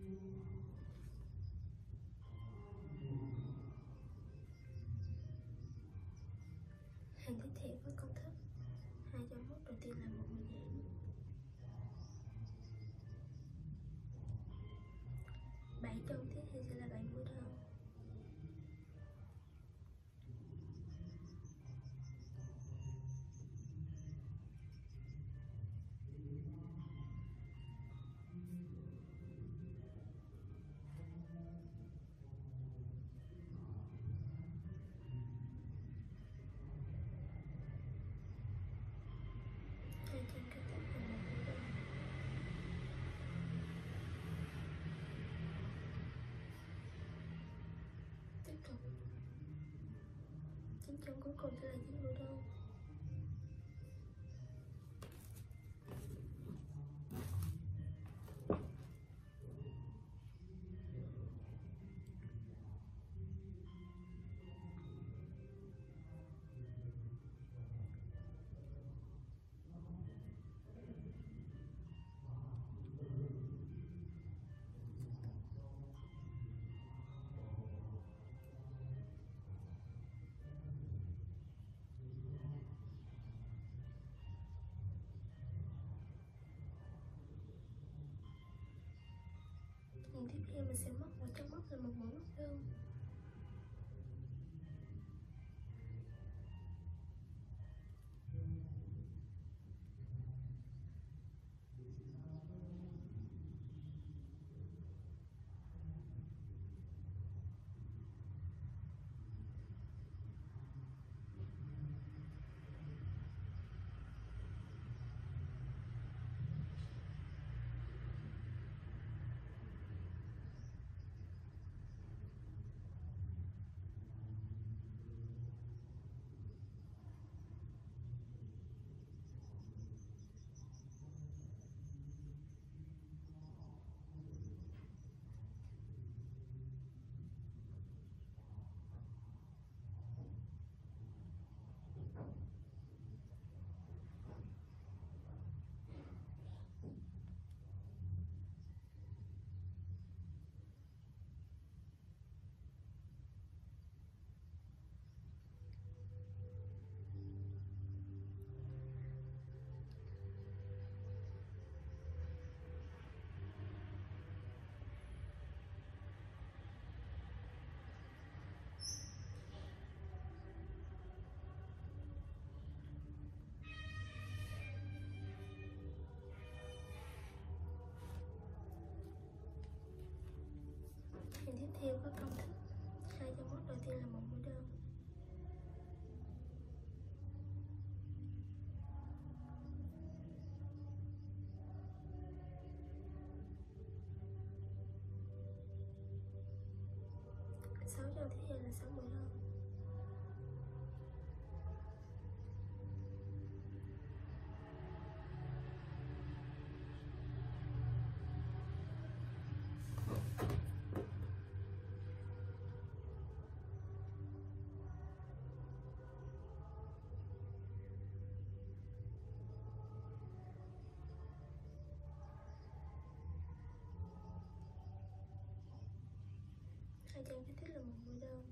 Hàng tiếp theo với công thức 2 trong mốt đầu tiên là 1 giảm 7 trong tiếp theo sẽ là 7 mũi đơn. Hai chân kế tiếp là 1 mũi đơn. Tiếp tục 9 chân cuối cùng sẽ là 9 mũi đơn. Hàng tiếp theo mình sẽ móc vào trong móc là một mũi móc đơn. Hàng tiếp theo có công thức 2 trong mốt đầu tiên là 1 mũi đơn. Sáu trong tiếp theo là 6 mũi đơn. Hai chân kế tiếp là 1 mũi đơn.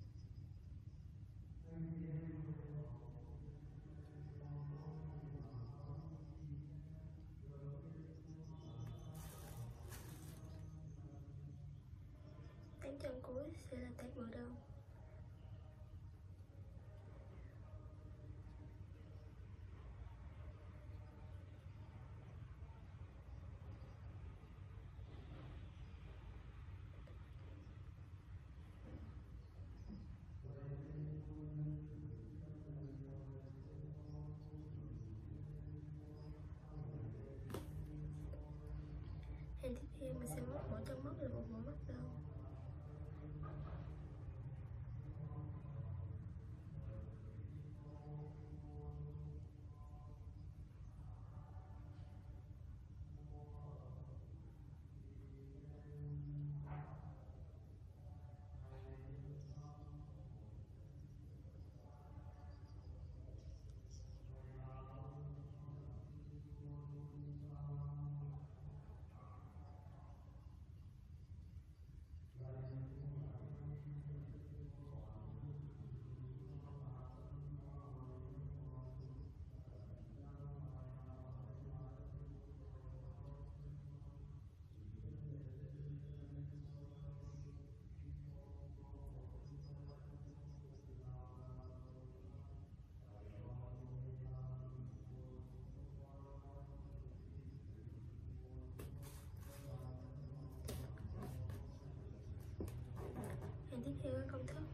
Tám chân cuối sẽ là 8 mũi đơn. Hàng tiếp theo mình sẽ móc mỗi trong móc là một mũi móc đơn.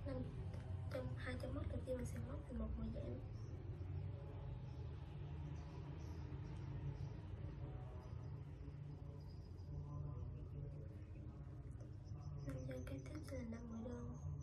Trong 200 móc đầu tiên mình sẽ móc thành một mũi giảm. 5 dây kế tiếp sẽ là 5 mũi đơn.